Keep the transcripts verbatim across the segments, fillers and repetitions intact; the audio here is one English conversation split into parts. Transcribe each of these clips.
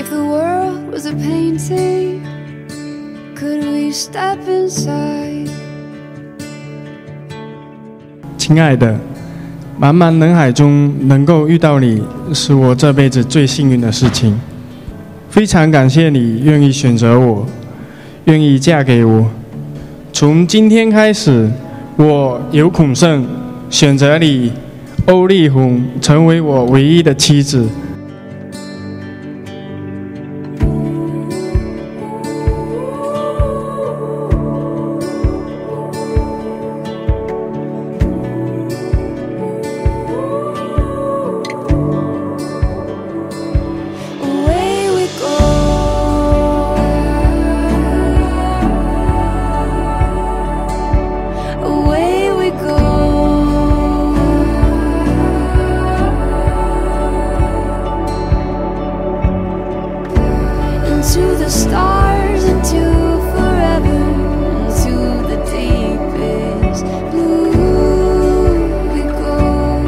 the world was a painting, could we step inside? 亲爱的，茫茫人海中能够遇到你，是我这辈子最幸运的事情。非常感谢你愿意选择我，愿意嫁给我。从今天开始，我尤孔胜选择你，欧丽红成为我唯一的妻子。 To the stars, into forever, into the deepest blue we go.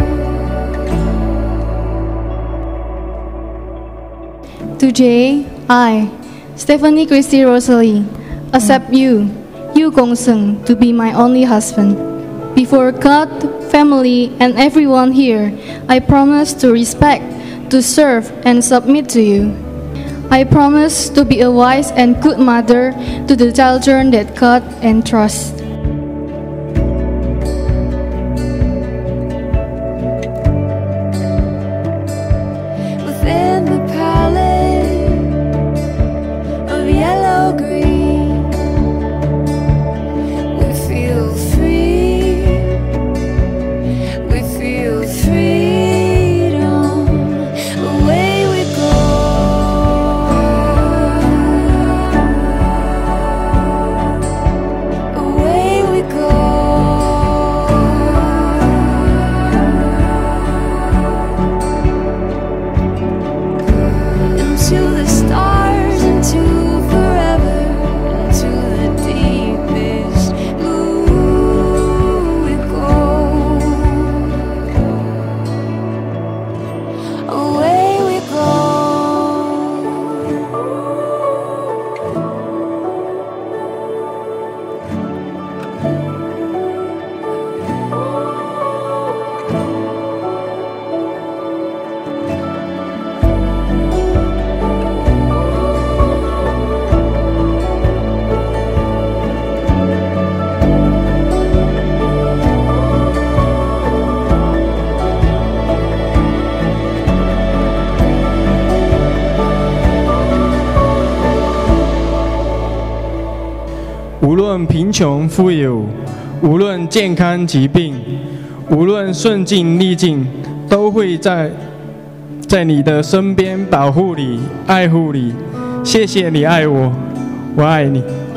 To Jay, I, Stephanie Christy Rosalie, accept you, Yu Gong Seng, to be my only husband. Before God, family, and everyone here, I promise to respect, to serve, and submit to you. I promise to be a wise and good mother to the children that God entrusts. Within the palette of yellow green, we feel free, we feel freedom. Away we go. To the stars, into forever, into the deepest blue we go. Away we go. 无论贫穷富有，无论健康疾病，无论顺境逆境，都会在在你的身边保护你、爱护你。谢谢你爱我，我爱你。